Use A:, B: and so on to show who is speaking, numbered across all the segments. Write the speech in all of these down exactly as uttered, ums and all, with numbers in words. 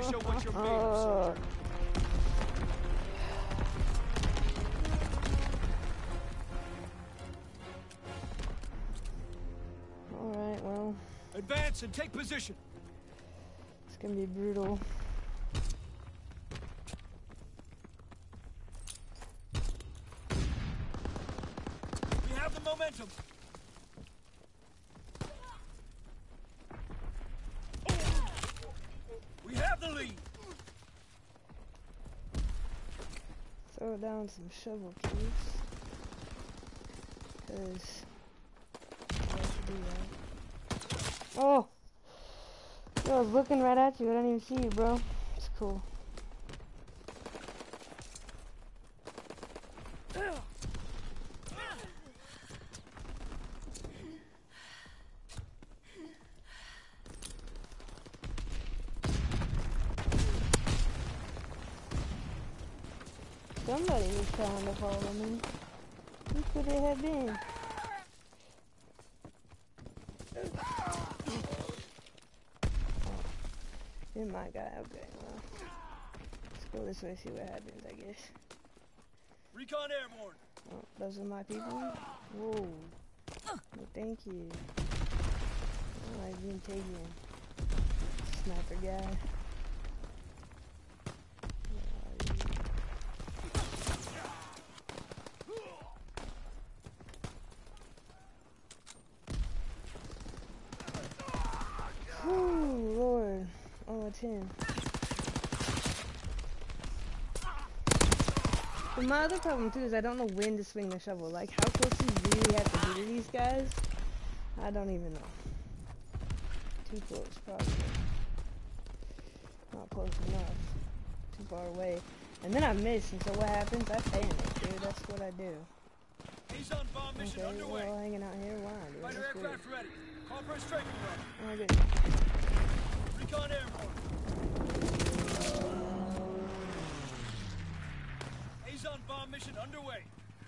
A: show what you're made of, soldier.
B: Alright, well.
A: Advance and take position.
B: It's gonna be brutal.
A: We have the momentum. We have the lead.
B: Throw down some shovel cubes. Cause I have to do that. Oh! Yo, I was looking right at you. I didn't even see you, bro. It's cool. Somebody was trying to follow me. Who could it have been? You're my guy. Okay, well. Let's go this way, see what happens, I guess.
A: Recon airborne.
B: Oh, those are my people? Whoa. Well, thank you. Oh, I've been taken. Sniper guy. Ooh, Lord. Oh, it's him. But my other problem too is I don't know when to swing the shovel. Like, how close do you really have to be to these guys? I don't even know. Too close, probably. Not close enough. Too far away. And then I miss, and so what happens? I panic, dude. That's what I do.
A: He's on bomb mission
B: Okay,
A: underway.
B: we're all hanging out here. Why, dude?
A: Fighter
B: That's weird.
A: aircraft ready. Call for a striking run.
B: Oh, good.
A: Recon airborne. Azon bomb mission underway.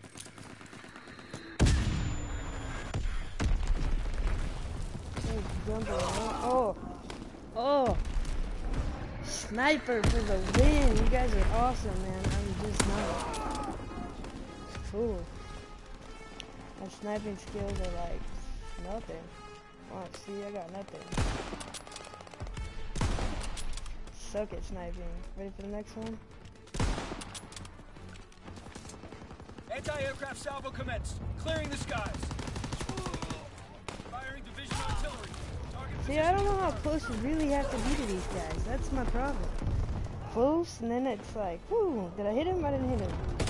B: Oh, jumping around. Oh, oh, sniper for the win! You guys are awesome, man. I'm just not. It's cool. My sniping skills are like nothing. Oh, see, I got nothing. Suck at sniping. Ready for the next one?
A: Anti-aircraft salvo commenced. Clearing the skies. Firing division artillery. Target
B: See, I don't know how close you really have to be to these guys. That's my problem. Close, and then it's like, whoo, did I hit him? I didn't hit him.